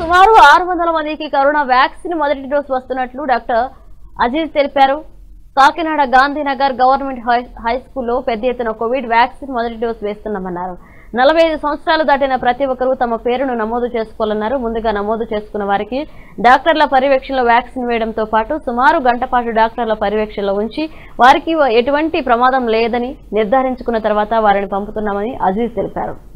సుమారు 600 మందికి corona vaccine మొదటి డోసు వస్తున్నట్లు డాక్టర్ అజీజ్ తెలిపారు. కాకినాడ గాంధీనగర్ గవర్నమెంట్ హై స్కూల్లో పెద్ద ఎత్తున కోవిడ్ వ్యాక్సిన్ మొదటి డోసు వేస్తున్నామన్నారు. 45 సంవత్సరాలు దాటిన ప్రతి ఒక్కరూ తమ పేరును నమోదు చేసుకోవాలన్నారు. ముందుగా నమోదు చేసుకున్న వారికి డాక్టర్ల పర్యవేక్షణలో వ్యాక్సిన్ వేయడంతో పాటు సుమారు గంట పాటు డాక్టర్ల పర్యవేక్షణలో ఉంచి వారికి ఎటువంటి ప్రమాదం లేదని నిర్ధారించుకున్న తర్వాత వారిని పంపుతున్నామని అజీజ్ తెలిపారు.